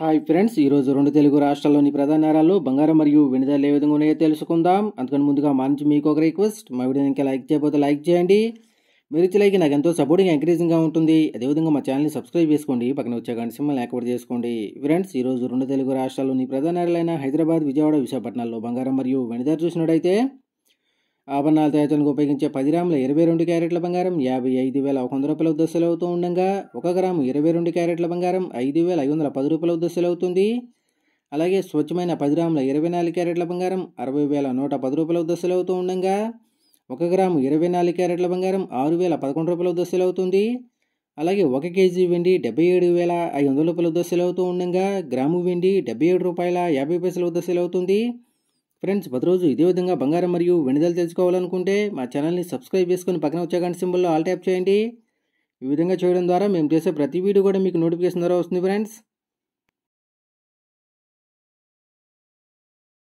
Hi friends, ఈరోజు రెండు తెలుగు రాష్ట్రాల్లోని ప్రధాన నగరాల్లో బంగారం మరియు వెండి ధరలు ఏ విధంగా ఉన్నాయో తెలుసుకుందాం. అందుకని ముందుగా మా నుంచి మీకు ఒక రిక్వెస్ట్, మా వీడియోని ఇంకా లైక్ చేయకపోతే లైక్ చేయండి. మీరు ఇచ్చే లైక్ నాకు ఎంతో సపోర్టింగ్ ఎంకరేజింగ్గా ఉంటుంది. అదేవిధంగా మా ఛానల్ని సబ్స్క్రైబ్ చేసుకోండి, పక్కన వచ్చే గంట సింబల్ని యాక్టివేట్ చేసుకోండి. ఫ్రెండ్స్, ఈరోజు రెండు తెలుగు రాష్ట్రాల్లోని ప్రధాన నగరాలైన హైదరాబాద్, విజయవాడ, విశాఖపట్నాల్లో బంగారం మరియు వెండి ధర చూసినట్టయితే ఆభరణాల తయారీకి ఉపయోగించే 10 గ్రాముల 22 క్యారెట్ల బంగారం 55,100 రూపాయల వద్ద సెల్ అవుతూ ఉండగా 1 గ్రాము 22 క్యారెట్ల బంగారం 5,510 రూపాయల వద్ద సెల్ అవుతుంది. అలాగే స్వచ్ఛమైన 10 గ్రాముల 24 క్యారెట్ల బంగారం 60,110 రూపాయల వద్ద సెల్ అవుతూ ఉండగా 1 గ్రాము 24 క్యారెట్ల బంగారం 6,011 రూపాయల వద్ద సెల్ అవుతుంది. అలాగే 1 కేజీ వెండి 77,500 రూపాయల వద్ద సెల్ అవుతూ ఉండగా గ్రాము వెండి 77 రూపాయల 50 పైసల వద్ద సెల్ అవుతుంది. ఫ్రెండ్స్, ప్రతిరోజు ఇదే విధంగా బంగారం మరియు వెండి ధరలు తెలుసుకోవాలనుకుంటే మా ఛానల్ని సబ్స్క్రైబ్ చేసుకొని పక్కన వచ్చే గంట సింబల్లో ఆల్ ట్యాప్ చేయండి. ఈ విధంగా చేయడం ద్వారా మేము చేసే ప్రతి వీడియో కూడా మీకు నోటిఫికేషన్ ద్వారా వస్తుంది. ఫ్రెండ్స్.